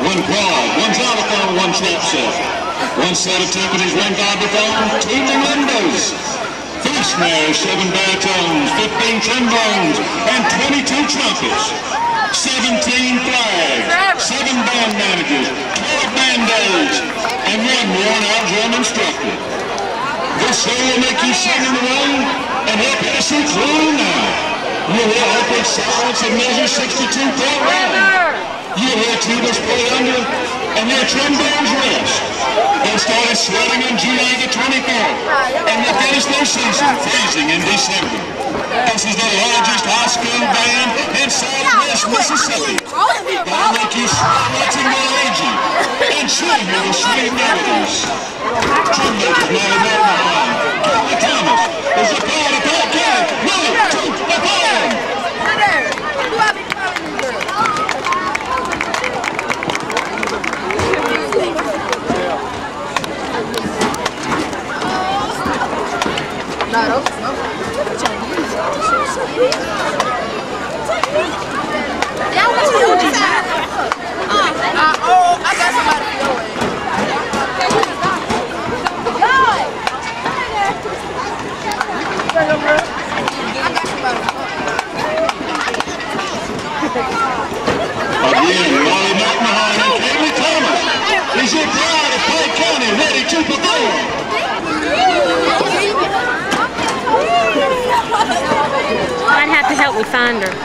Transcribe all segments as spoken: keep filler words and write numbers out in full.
one quad, one xylophone, one trap set, one set of timpanis, one vibraphone, two marimba, three snares, seven baritones, fifteen trombones, and twenty-two trumpets, seventeen flags, seven band managers, twelve band aids, and one worn-out drum instructor. This show will make you sing in the rain and help you to see clearly now. You'll hear open silence and measure sixty-two point round. You'll hear tubas play under and your trombones rest. They started sweating on July the twenty-fourth and will finish their season freezing in December. This is the largest high school band in Southwest Mississippi. They'll make you sweat watching their aging and sing your sweet melodies. Trombones is not enough behind. Kelly Thomas is a part of Paul County. Move to the band. Claro. Oh, I got somebody to go in. I got somebody to go Again, Wally McMahon and Kelly Thomas is your pride of Polk County ready to perform. I'd have to help me find her.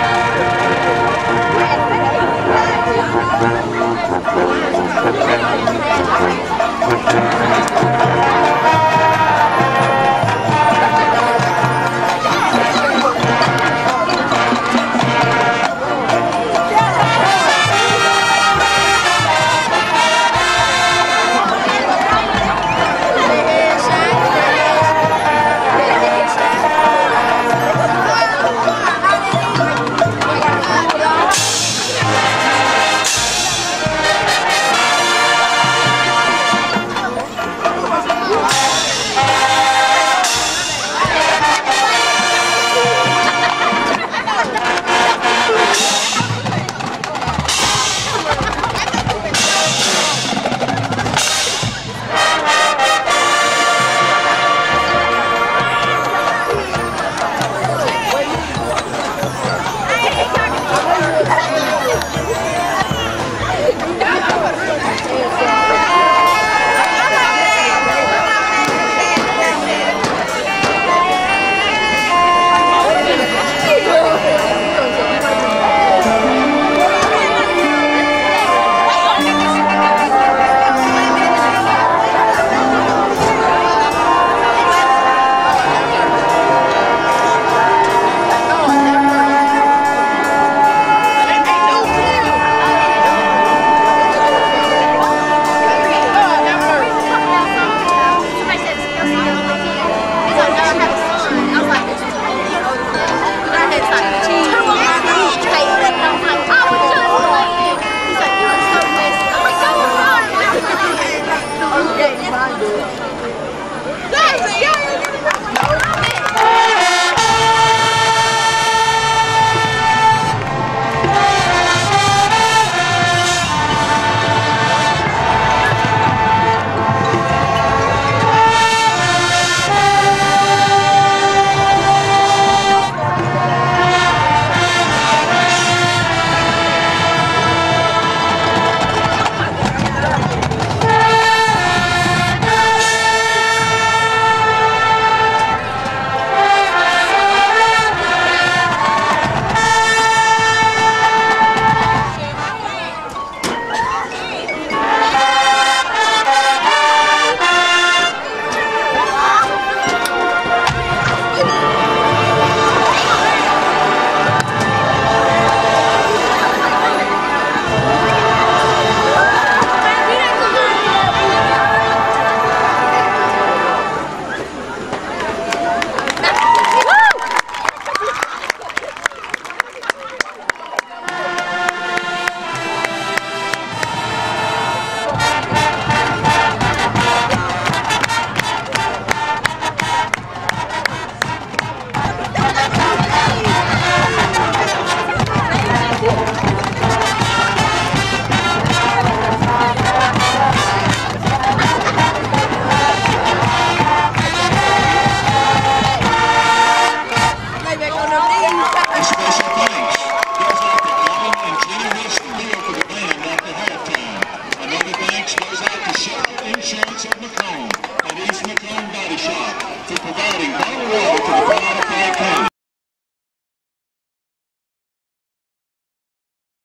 in.